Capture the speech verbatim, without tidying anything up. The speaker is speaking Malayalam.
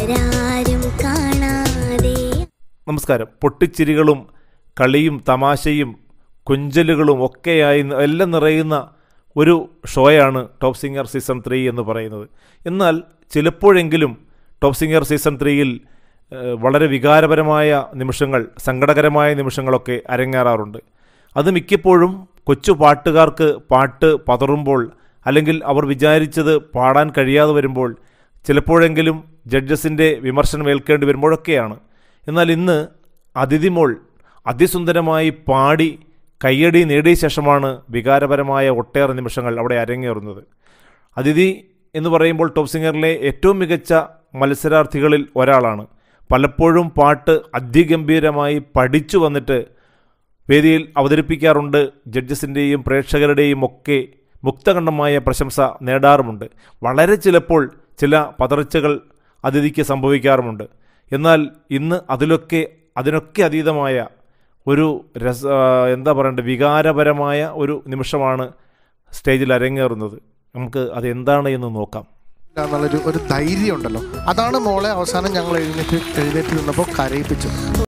നമസ്കാരം. പൊട്ടിച്ചിരികളും കളിയും തമാശയും കൊഞ്ചലുകളും ഒക്കെയായി എല്ലാം നിറയുന്ന ഒരു ഷോയാണ് ടോപ്പ് സിംഗർ സീസൺ ത്രീ എന്ന് പറയുന്നത്. എന്നാൽ ചിലപ്പോഴെങ്കിലും ടോപ്പ് സിംഗർ സീസൺ ത്രീയിൽ വളരെ വികാരപരമായ നിമിഷങ്ങൾ, സങ്കടകരമായ നിമിഷങ്ങളൊക്കെ അരങ്ങേറാറുണ്ട്. അത് മിക്കപ്പോഴും കൊച്ചു പാട്ടുകാർക്ക് പാട്ട് പതറുമ്പോൾ, അല്ലെങ്കിൽ അവർ വിചാരിച്ചത് പാടാൻ കഴിയാതെ വരുമ്പോൾ, ചിലപ്പോഴെങ്കിലും ജഡ്ജസിൻ്റെ വിമർശനം ഏൽക്കേണ്ടി വരുമ്പോഴൊക്കെയാണ്. എന്നാൽ ഇന്ന് അതിഥി മോൾ അതിസുന്ദരമായി പാടി കയ്യടി നേടിയ ശേഷമാണ് വികാരപരമായ ഒട്ടേറെ നിമിഷങ്ങൾ അവിടെ അരങ്ങേറുന്നത്. അതിഥി എന്ന് പറയുമ്പോൾ ടോപ്പ് സിംഗറിലെ ഏറ്റവും മികച്ച മത്സരാർത്ഥികളിൽ ഒരാളാണ്. പലപ്പോഴും പാട്ട് അതിഗംഭീരമായി പഠിച്ചു വന്നിട്ട് വേദിയിൽ അവതരിപ്പിക്കാറുണ്ട്. ജഡ്ജസിൻ്റെയും പ്രേക്ഷകരുടെയും ഒക്കെ മുക്തകണ്ഠമായ പ്രശംസ നേടാറുമുണ്ട്. വളരെ ചിലപ്പോൾ ചില പതർച്ചകൾ അതിഥിക്ക് സംഭവിക്കാറുമുണ്ട്. എന്നാൽ ഇന്ന് അതിലൊക്കെ അതിനൊക്കെ അതീതമായ ഒരു രസ എന്താ പറയണ്ടത് വികാരപരമായ ഒരു നിമിഷമാണ് സ്റ്റേജിൽ അരങ്ങേറുന്നത്. നമുക്ക് അതെന്താണ് എന്ന് നോക്കാം. എന്നുള്ളൊരു ഒരു ധൈര്യം ഉണ്ടല്ലോ, അതാണ് മോളെ അവസാനം ഞങ്ങൾ എഴുന്നേറ്റ് എഴുന്നേറ്റ് നിന്നപ്പോൾ കരയിപ്പിച്ചത്.